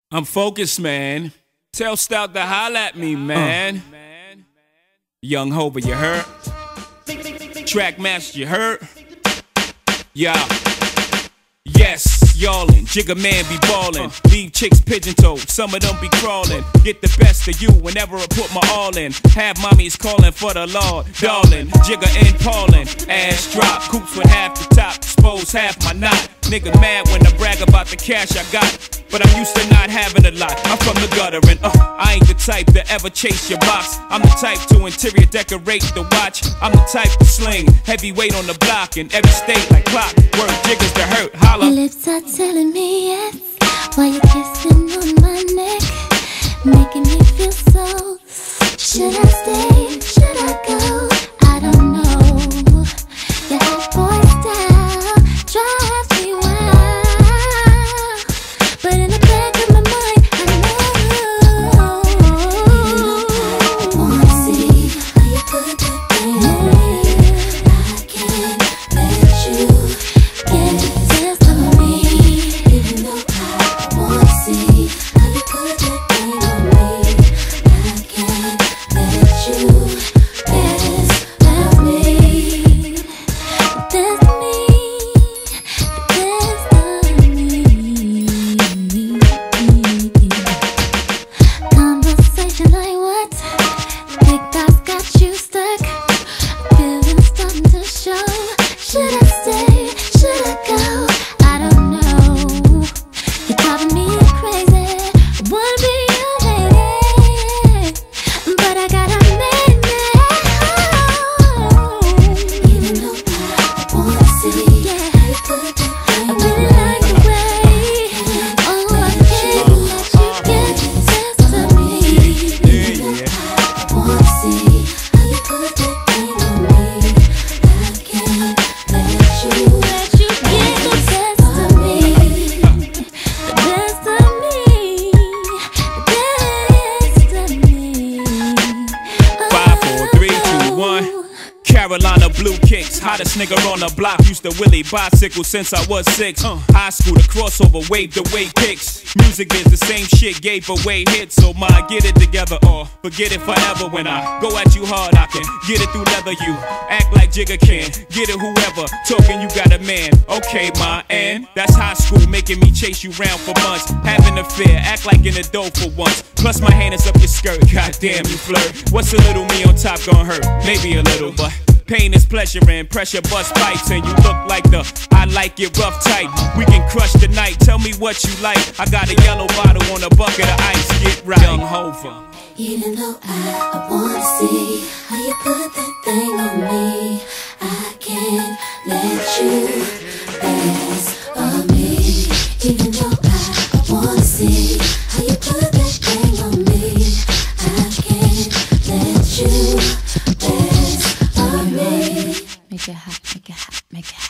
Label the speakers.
Speaker 1: I'm focused, man. Tell Stout to holla at me, man. Young Hova, you heard? Trackmaster, you heard? Yeah. Yes, y'allin', Jigga Man be ballin'. Leave chicks pigeon-toed, some of them be crawlin'. Get the best of you whenever I put my all in. Have mommies callin' for the Lord, darling. Jigga and Paulin', ass drop, coops with half the top, expose half my knot. Nigga mad when I brag about the cash I got, but I'm used to not having a lot. I'm from the gutter and I ain't the type to ever chase your box. I'm the type to interior decorate the watch. I'm the type to sling heavyweight on the block in every state like clock. Word jiggers to hurt, holla.
Speaker 2: Your lips are telling me yes, while you're kissing on my neck, making me feel so. Should I stay? Should I go? I don't know. Your hot boy style drives me wild, but in the back of my mind, I know. Wanna see how you put that thing on me? I can't let you get the best of me, even though I wanna see how you put that thing on me. I can't let you get the best of me. The best of me. Conversation like what? Big thoughts got you stuck. Feelings starting to show. Should I stay? Should I go? I don't know. You're driving me crazy. I wanna be your lady, but I got a man at home. Even though I wanna see, yeah, how you put that thing on me. I really like the way. Oh, I can't let you get the best of me. Even though I wanna see how you put that thing on me. I can't let you get the best of me. The best of me. The best of me.
Speaker 1: 5, 4, 3, 2, 1. Carolina blue kicks, hottest nigga on the block. Used to Willie bicycle since I was 6. High school, the crossover, waved away kicks. Music is the same shit, gave away hits. So my get it together or forget it forever. When I go at you hard, I can get it through leather. You act like Jigga can, get it whoever. Talking you got a man, okay ma, and that's high school, making me chase you round for months. Having a fear, act like an adult for once. Plus my hand is up your skirt, goddamn you flirt. What's a little me on top gonna hurt? Maybe a little, but pain is pleasure and pressure bust pipes. And you look like the I like it rough type. We can crush the night, tell me what you like. I got a yellow bottle on a bucket of ice, get right. Young Hova.
Speaker 2: Even though I wanna see how you put that thing on me, I can't let you pass of me. Even though I wanna see how you put that thing on me, I can't let you pass of me. Make it hot, make it hot, make it hot.